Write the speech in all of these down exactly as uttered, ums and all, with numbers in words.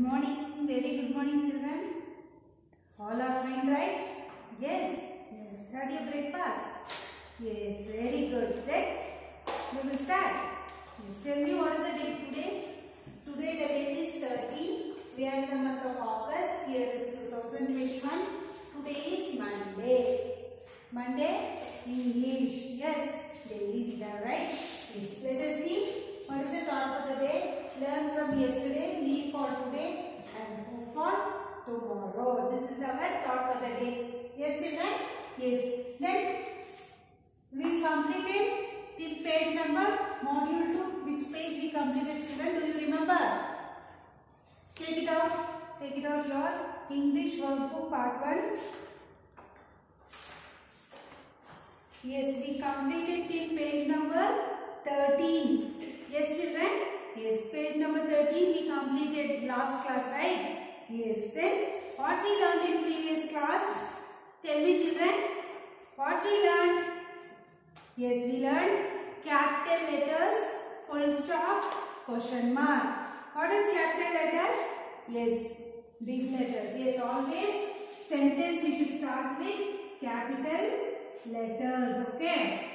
morning, very good morning children. All are fine, right? Yes, yes. Had your breakfast? Yes, very good. Then we will start. Yes, tell me what is the date today? Today the date is thirty. We are in the month of August. Here is two thousand twenty-one. Today is Monday. Monday, English. Yes, daily we have, right? Yes. Let us see what is the thought for the day. Learn from yesterday, leave for today, and hope for tomorrow. This is our thought for the day. Yes, children? Yes. Then we completed the page number, module two. Which page we completed, children? Do you remember? Take it out. Take it out your English workbook part one. Yes, we completed till page number thirteen. Yes, children? Yes, page number thirteen we completed last class, right? Yes, then what we learned in previous class? Tell me, children, what we learned? Yes, we learned capital letters, full stop, question mark. What is capital letters? Yes, big letters. Yes, always sentence you should start with capital letters, okay?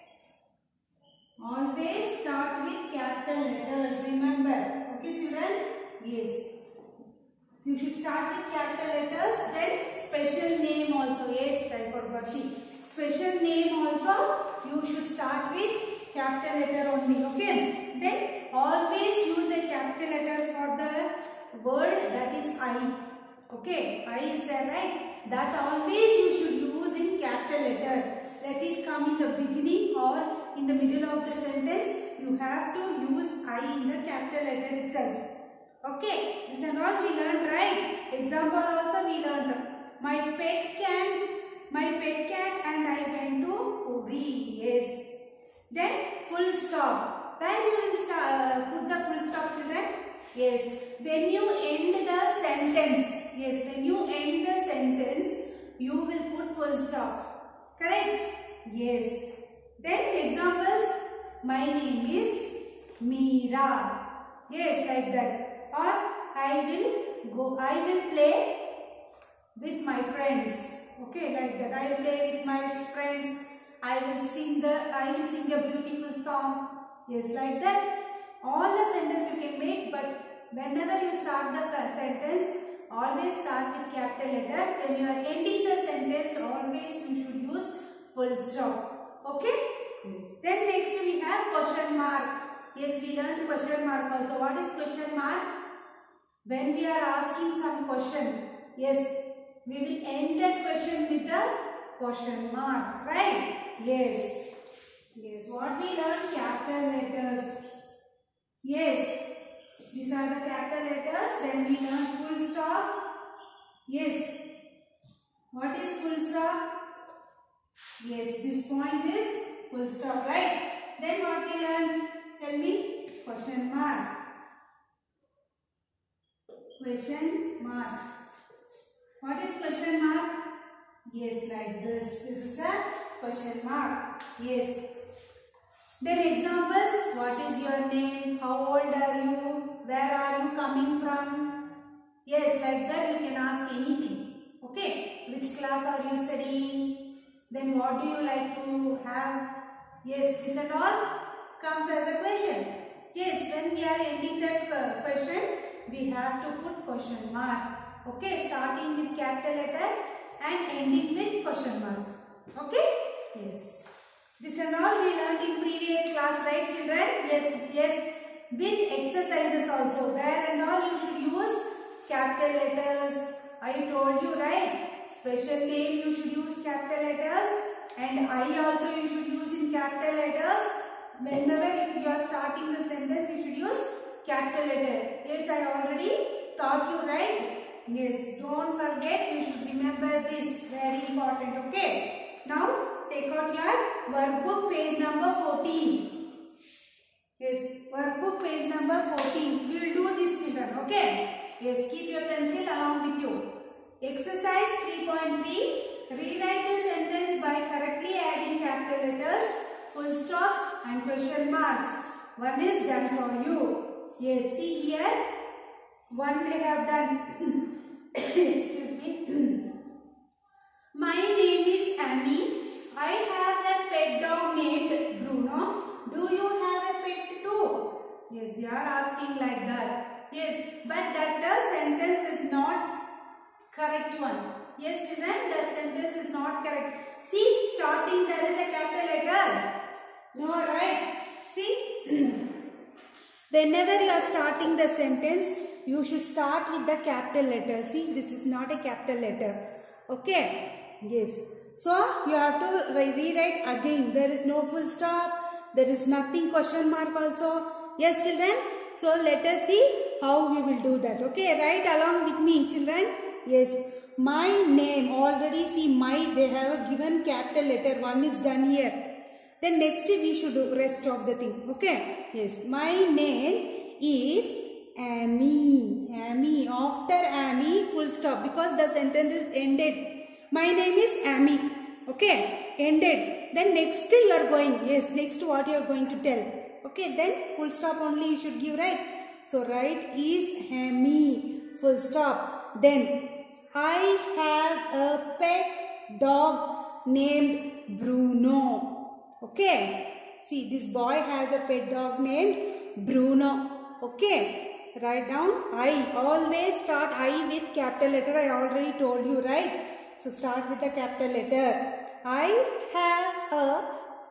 Always start with capital letters, remember. Okay, children? Yes. You should start with capital letters, then special name also. Yes, I forgot. See, special name also you should start with capital letter only. Okay. Then always use a capital letter for the word that is I. Okay. I is there, right? That always you should use in capital letter. Let it come in the beginning or in the middle of the sentence. You have to use I in the capital letter itself. Okay, this and all we learned, right? Example also we learned. My pet cat, my pet cat and I went to Puri. Yes. Then full stop. Where you will start, uh, put the full stop, children? Yes. When you end the sentence. Yes. When you end the sentence, you will put full stop. Correct? Yes. Then examples. My name is Meera. Yes, like that. Or I will go, I will play with my friends. Okay, like that. I will play with my friends. I will sing the, I will sing a beautiful song. Yes, like that. All the sentence you can make, but whenever you start the sentence, always start with capital letter. When you are ending the sentence, always you should use full stop. Okay? Yes. Then next we have question mark. Yes, we learned question mark also. What is question mark? When we are asking some question, yes, we will end that question with the question mark, right? Yes. Yes, what we learned? Capital letters. Yes, these are the capital letters. Then we learn full stop. Yes. What is full stop? Yes, this point is full stop, right? Then what we learned? Tell me. Question mark. Question mark. What is question mark? Yes, like this. This is the question mark. Yes. Then examples. What is your name? How old are you? Where are you coming from? Yes, like that you can ask anything. Okay. Which class are you studying? Then what do you like to have? Yes, this and all comes as a question. Yes, when we are ending that uh, question, we have to put question mark. Okay, starting with capital letter and ending with question mark. Okay? Yes. This and all we learned in previous class, right, children? Yes, yes. With exercises also, where and all you should use capital letters. I told you, right? Special name you should use capital letters. And I also you should use in capital letters. Whenever if you are starting the sentence, you should use capital letter. Yes, I already taught you, right? Yes, don't forget, you should remember this. Very important, okay? Now, take out your workbook page number fourteen. Yes, workbook page number fourteen. We will do this, children, okay? Yes, keep your pencil along with you. Exercise three point three. Rewrite the sentence by correctly adding capital letters, full stops and question marks. One is done for you. Yes, see here. One they have done. Excuse me. My name is Amy. I have a pet dog named Bruno. Do you have a pet too? Yes, you are asking like that. Yes, but that the sentence is not correct one. Yes, children, that sentence is not correct. See, starting there is a capital letter. No, right? See, whenever you are starting the sentence, you should start with the capital letter. See, this is not a capital letter. Okay? Yes. So, you have to rewrite again. There is no full stop. There is nothing question mark also. Yes, children? So, let us see how we will do that. Okay? Write along with me, children. Yes. My name. Already see my. They have a given capital letter. One is done here. Then next we should do rest of the thing. Okay? Yes. My name is Amy. Amy. After Amy, full stop. Because the sentence is ended. My name is Amy. Okay? Ended. Then next you are going. Yes. Next what you are going to tell. Okay. Then full stop only you should give, right? So write is Amy. Full stop. Then I have a pet dog named Bruno. Okay. See, this boy has a pet dog named Bruno. Okay. Write down I. Always start I with capital letter. I already told you, right? So start with the capital letter. I have a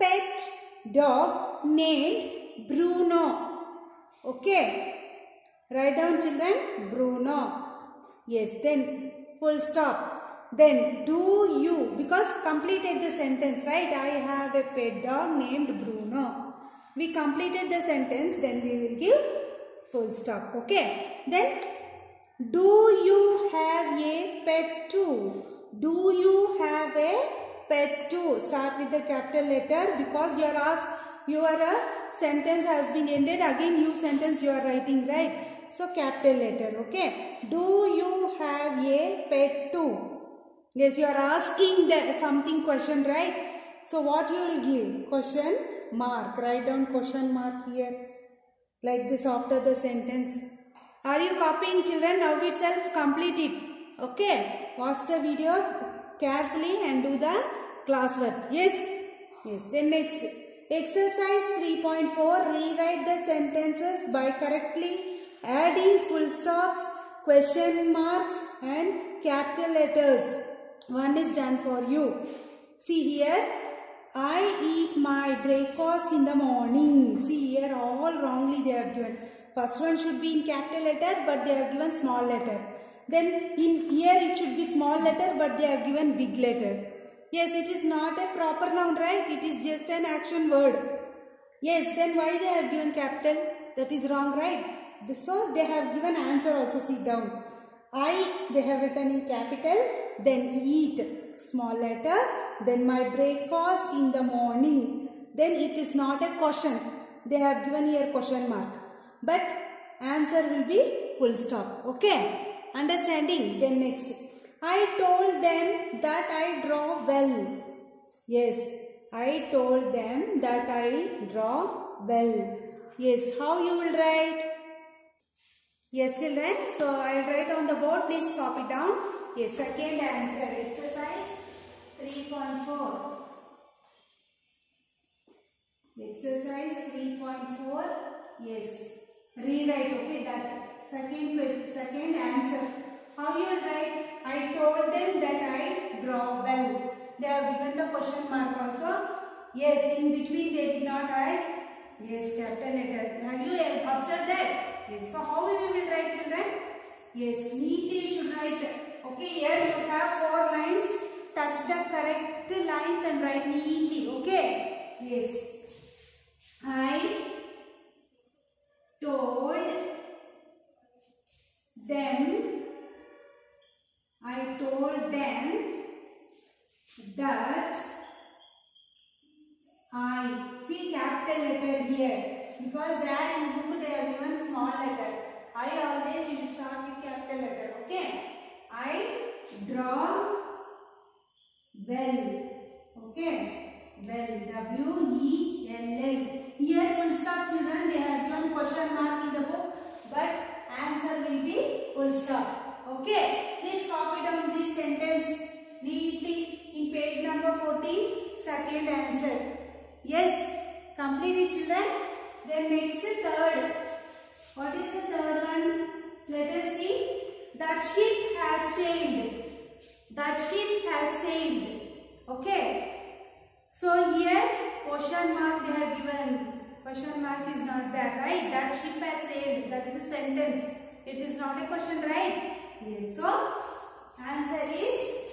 pet dog named Bruno. Okay. Write down, children. Bruno. Yes. Then full stop. Then do you, because completed the sentence, right? I have a pet dog named Bruno. We completed the sentence, then we will give full stop. Okay. Then do you have a pet too? Do you have a pet too? Start with the capital letter because you are asked, your uh, sentence has been ended. Again, new sentence you are writing, right? So, capital letter. Okay. Do you have a pet too? Yes, you are asking the something question, right? So, what you will give? Question mark. Write down question mark here. Like this after the sentence. Are you copying, children? Now itself complete it. Okay. Watch the video carefully and do the classwork. Yes? Yes. Then next. Exercise three point four. Rewrite the sentences by correctly adding full stops, question marks and capital letters. One is done for you. See here. I eat my breakfast in the morning. See here, all wrongly they have given. First one should be in capital letter, but they have given small letter. Then in here it should be small letter, but they have given big letter. Yes, it is not a proper noun, right? It is just an action word. Yes, then why they have given capital? That is wrong, right? So they have given answer also. Sit down. I, they have written in capital, then eat, small letter, then my breakfast in the morning. Then it is not a question. They have given here question mark. But answer will be full stop. Okay? Understanding? Then next. I told them that I draw well. Yes. I told them that I draw well. Yes. How you will write? Yes, children. So, I will write on the board. Please copy down. Yes, second answer. Exercise three point four. Exercise three point four. Yes. Rewrite. Okay, that second question, second answer. How you will write? I told them that I draw well. They have given the question mark also. Yes, in between they did not add. Yes, capital letter. Have you observed that? Yes. So, how we will write, children? Yes, neatly you should write. Okay, here you have four lines. Touch the correct lines and write neatly. Okay? Yes. I told them, I told them that I, see capital letter here. Because there in book they have given small letter. I always you should start with capital letter. Okay. I draw well. Okay. Well. W E L L. Here full stop, children. They have given question mark in the book. But answer will be stop. Okay. Please copy down this sentence neatly in page number fourteen. Second answer. Yes. Complete it, children. Then next third. What is the third one? Let us see. That ship has sailed. That ship has sailed. Okay. So here question mark they have given. Question mark is not there, right? That ship has sailed. That is a sentence. It is not a question, right? Yes. So answer is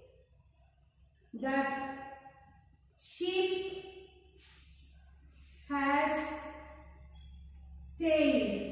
that ship has sailed.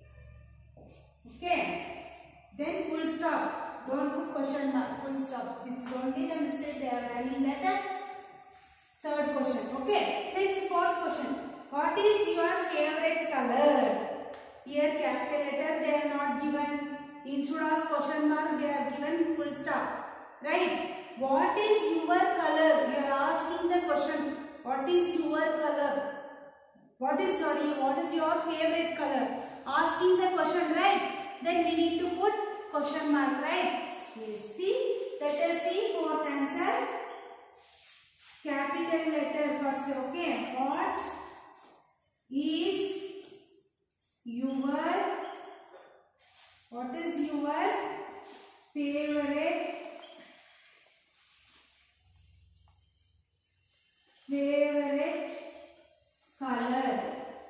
Okay. Then full stop. Don't put question mark. Full stop. This is only the mistake they are writing that third question. Okay. Next fourth question. What is your favorite color? Here capital letter they are not given. Instead of question mark they have given full stop. Right? What is your color? You are asking the question. What is your color? What is sorry? What is your favorite color? Asking the question, right? Then we need to put question mark, right? Yes. See. Let us see fourth answer. Capital letter first. Okay. What is your what is your favorite favorite color?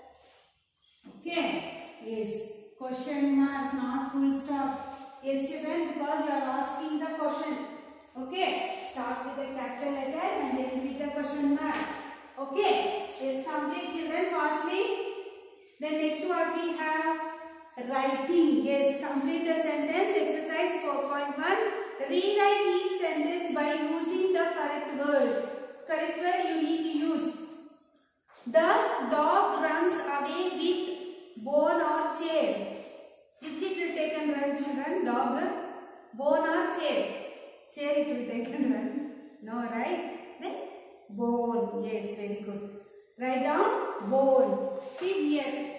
Okay. Yes. Question mark, not full stop. Yes, children, because you are asking the question. Okay. Start with the capital letter and then with the question mark. Okay. Yes, complete children fastly. Then next what we have writing. Yes, complete the sentence. Exercise four point one. Rewrite each sentence by using the correct word. Correct word you need to use. The dog runs away with bone or chair. Which it will take and run, children? Dog, bone or chair? Chair it will take and run. No, right? Then bone. Yes, very good. Write down bone. See here.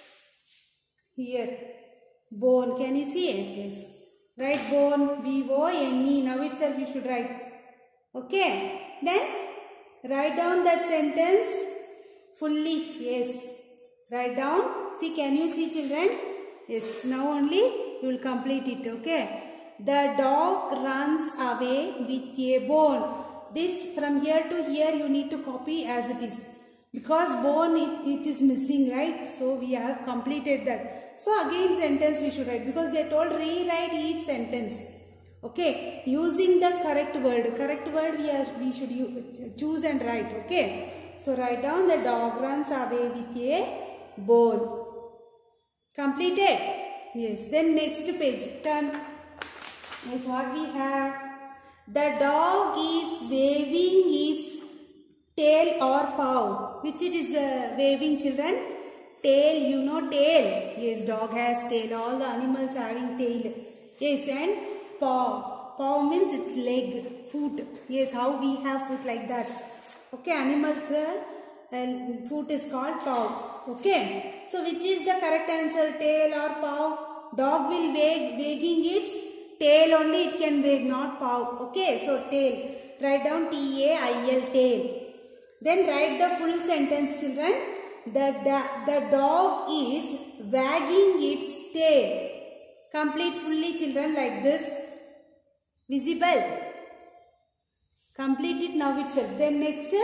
Here. Bone. Can you see it? Yes. Write bone. B O N E. Now itself you should write. Okay. Then write down that sentence fully. Yes. Write down. See, can you see, children? Yes. Now only you will complete it. Okay. The dog runs away with a bone. This from here to here you need to copy as it is. Because bone it, it is missing, right? So we have completed that. So again sentence we should write. Because they told rewrite each sentence. Okay. Using the correct word. Correct word we, are, we should use, choose and write. Okay. So write down the dog runs away with a bone. Completed? Yes. Then next page. Turn. Yes, what we have? The dog is waving his tail or paw. Which it is uh, waving, children? Tail, you know tail. Yes, dog has tail. All the animals having tail. Yes, and paw. Paw means its leg, foot. Yes, how we have foot like that. Okay, animals uh, and foot is called paw. Okay. So which is the correct answer? Tail or paw? Dog will wag, wagging its tail only it can wag, not paw. Okay. So tail. Write down T A I L, tail. Then write the full sentence, children. The, the, the dog is wagging its tail. Complete fully, children, like this. Visible. Complete it now itself. Then next.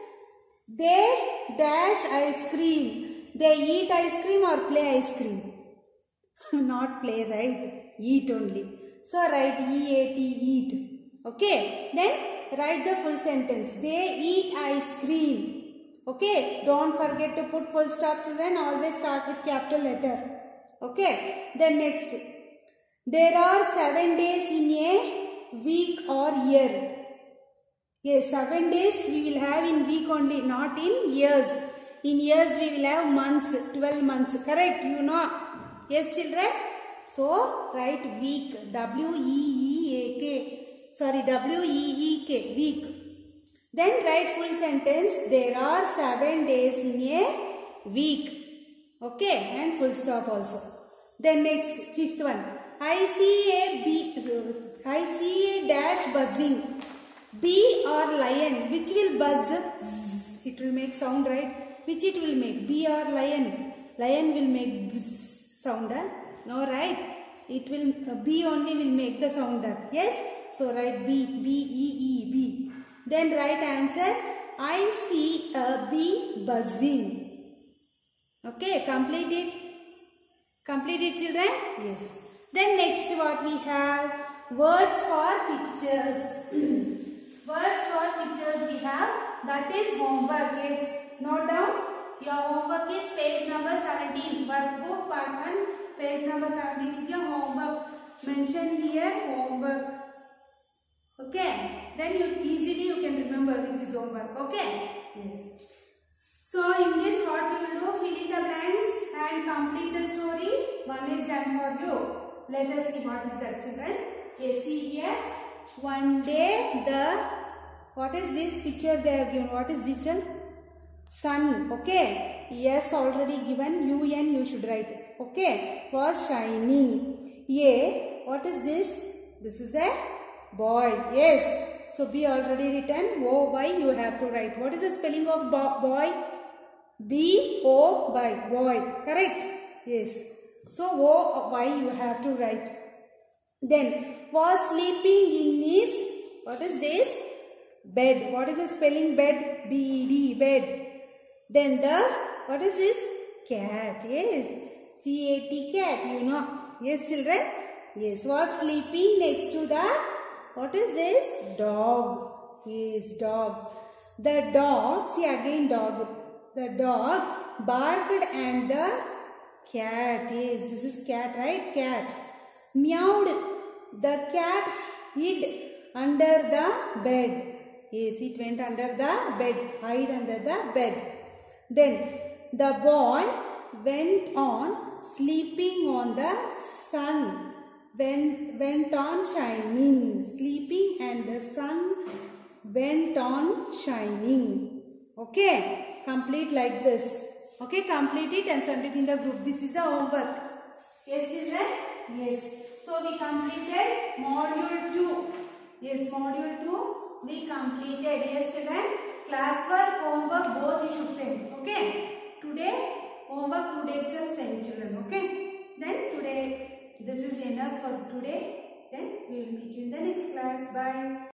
They dash ice cream. They eat ice cream or play ice cream? Not play, right? Eat only. So write E A T, eat. Okay. Then write the full sentence. They eat ice cream. Okay. Don't forget to put full stop, children. Always start with capital letter. Okay. Then next. There are seven days in a week or year. Yes, seven days we will have in week only, not in years. In years we will have months, twelve months. Correct? You know. Yes, children? So, write week. W E E A K. Sorry, W E E K. Week. Then write full sentence. There are seven days in a week. Okay. And full stop also. Then next, fifth one. I see a bee. I see a dash buzzing. Bee or lion, which will buzz? Zzz. It will make sound, right? Which it will make? Bee or lion? Lion will make buzz sound. Huh? No, right? It will uh, bee only will make the sound. That yes. So write B. B E E B. Then right answer. I see a bee buzzing. Okay, complete it. Complete it, children? Yes. Then next what we have? Words for pictures. Words for pictures we have. That is homework. Yes. Note down. Your homework is page number seventeen. Workbook part one. Page number seventeen is your homework. Mention here homework. Okay. Then you easily you can remember which is homework. Okay. Yes. So in this what we will do? Fill in the blanks and complete the story. One is done for you. Let us see what is that, children. Okay, see here. One day the, what is this picture they have given? What is this? Sun. Okay. Yes, already given. U N you should write. Okay. Was shining. A. What is this? This is a boy. Yes. So B already written. O Y you have to write. What is the spelling of boy? B O Y. Boy. Correct. Yes. So O Y you have to write. Then was sleeping in his, what is this? Bed. What is the spelling bed? B E D. Bed. Then the, what is this? Cat. Yes. C A T cat. You know. Yes, children. Yes. Was sleeping next to the, what is this? Dog. Yes, dog. The dog, see again dog. The dog barked and the cat. Yes, this is cat, right? Cat. Meowed. The cat hid under the bed. Yes, it went under the bed. Hide under the bed. Then the boy went on sleeping on the sun. Went, went on shining. Sleeping and the sun went on shining. Okay. Complete like this. Okay. Complete it and send it in the group. This is the homework. Yes, children? Yes. So we completed module two. Yes, module two we completed. Yes, children.